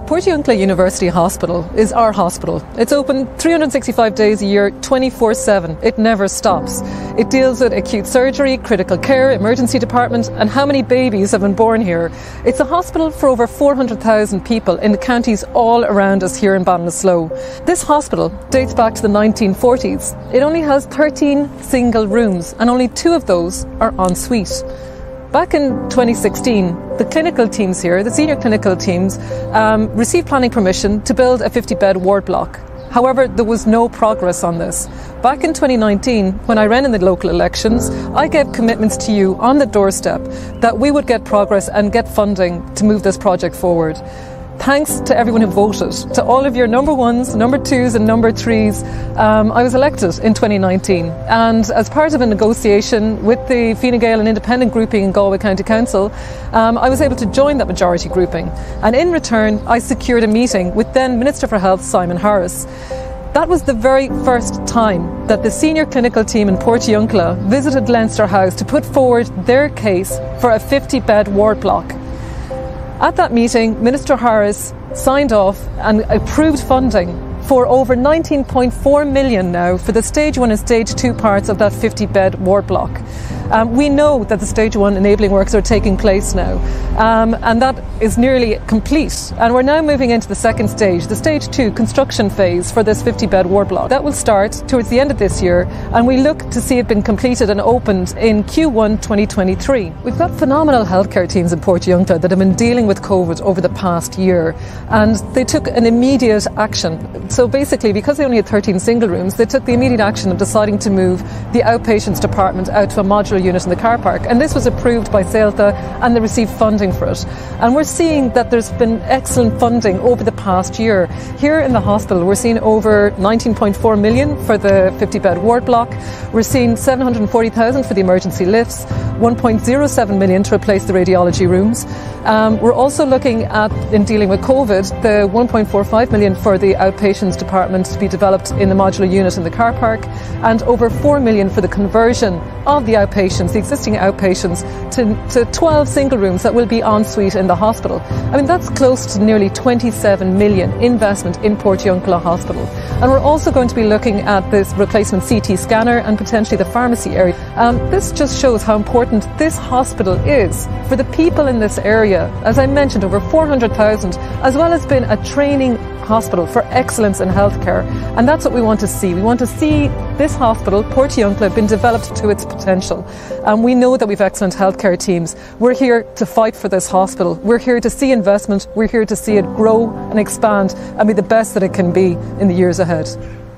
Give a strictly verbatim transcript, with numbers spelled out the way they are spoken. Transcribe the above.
Portiuncula University Hospital is our hospital. It's open three hundred sixty-five days a year, twenty-four seven. It never stops. It deals with acute surgery, critical care, emergency department, and how many babies have been born here. It's a hospital for over four hundred thousand people in the counties all around us here in Ballinasloe. This hospital dates back to the nineteen forties. It only has thirteen single rooms, and only two of those are en suite. Back in twenty sixteen, the clinical teams here, the senior clinical teams, um, received planning permission to build a fifty bed ward block. However, there was no progress on this. Back in twenty nineteen, when I ran in the local elections, I gave commitments to you on the doorstep that we would get progress and get funding to move this project forward. Thanks to everyone who voted, to all of your number ones, number twos and number threes, um, I was elected in twenty nineteen. And as part of a negotiation with the Fine Gael and independent grouping in Galway County Council, um, I was able to join that majority grouping. And in return, I secured a meeting with then Minister for Health, Simon Harris. That was the very first time that the senior clinical team in Portiuncula visited Leinster House to put forward their case for a fifty bed ward block. At that meeting, Minister Harris signed off and approved funding for over nineteen point four million now for the stage one and stage two parts of that fifty bed ward block. Um, we know that the stage one enabling works are taking place now, um, and that is nearly complete. And we're now moving into the second stage, the stage two construction phase for this fifty bed ward block. That will start towards the end of this year, and we look to see it being completed and opened in Q one twenty twenty-three. We've got phenomenal healthcare teams in Portiuncula that have been dealing with COVID over the past year, and they took an immediate action. So basically, because they only had thirteen single rooms, they took the immediate action of deciding to move the outpatients department out to a modular unit in the car park, and this was approved by CELTA and they received funding for it. And we're seeing that there's been excellent funding over the past year. Here in the hospital we're seeing over nineteen point four million for the fifty bed ward block. We're seeing seven hundred forty thousand for the emergency lifts, one point zero seven million to replace the radiology rooms. Um, we're also looking at, in dealing with COVID, the one point four five million for the outpatients department to be developed in the modular unit in the car park, and over four million for the conversion of the outpatients, the existing outpatients, to, to twelve single rooms that will be en suite in the hospital. I mean, that's close to nearly twenty-seven million investment in Portiuncula Hospital. And we're also going to be looking at this replacement C T scanner and potentially the pharmacy area. Um, this just shows how important this hospital is for the people in this area. As I mentioned, over four hundred thousand, as well as being a training hospital for excellence in healthcare. And that's what we want to see. We want to see this hospital, Portiuncula, been developed to its potential. And we know that we've excellent healthcare teams. We're here to fight for this hospital. We're here to see investment. We're here to see it grow and expand and be the best that it can be in the years ahead.